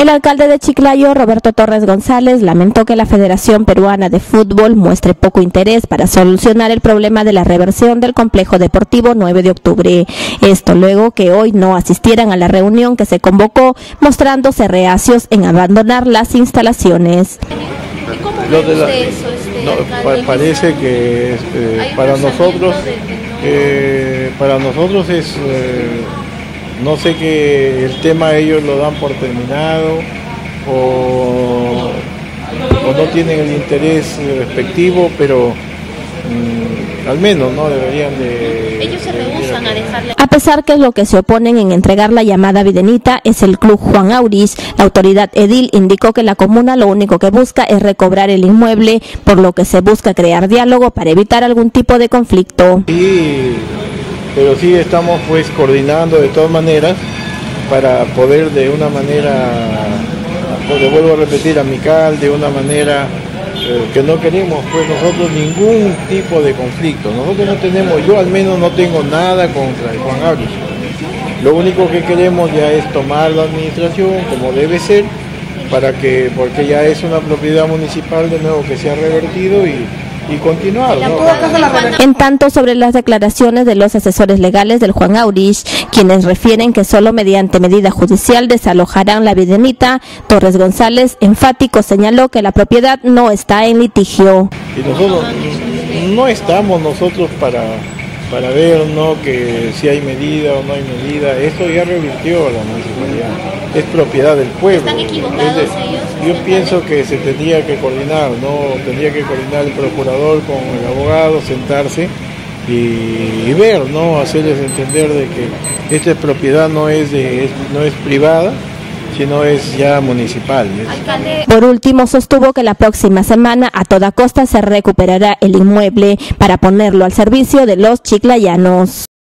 El alcalde de Chiclayo, Roberto Torres González, lamentó que la Federación Peruana de Fútbol muestre poco interés para solucionar el problema de la reversión del complejo deportivo 9 de octubre. Esto luego que hoy no asistieran a la reunión que se convocó, mostrándose reacios en abandonar las instalaciones. ¿Cómo ve usted eso, alcalde? Parece que para nosotros es... no sé, que el tema ellos lo dan por terminado o no tienen el interés respectivo, pero al menos no deberían de... Ellos se rehusan a dejarle... A pesar que lo que se oponen en entregar la llamada Videnita es el Club Juan Aurich, la autoridad edil indicó que la comuna lo único que busca es recobrar el inmueble, por lo que se busca crear diálogo para evitar algún tipo de conflicto. Sí, pero sí estamos pues coordinando de todas maneras para poder de una manera, pues vuelvo a repetir, amical, de una manera que no queremos pues nosotros ningún tipo de conflicto. Nosotros no tenemos, yo al menos no tengo nada contra el Juan Aurich. Lo único que queremos ya es tomar la administración como debe ser, porque ya es una propiedad municipal de nuevo que se ha revertido y continuar, ¿no? En tanto, sobre las declaraciones de los asesores legales del Juan Aurich, quienes refieren que solo mediante medida judicial desalojarán la Videnita, Torres González enfático señaló que la propiedad no está en litigio. Y nosotros no estamos para ver, ¿no?, que si hay medida o no hay medida. Esto ya revirtió la municipalidad, es propiedad del pueblo. ¿Están equivocados ellos? Yo pienso que se tendría que coordinar, ¿no? Tendría que coordinar el procurador con el abogado, sentarse y ver, ¿no?, hacerles entender de que esta propiedad no es privada, sino es ya municipal. Por último, sostuvo que la próxima semana a toda costa se recuperará el inmueble para ponerlo al servicio de los chiclayanos.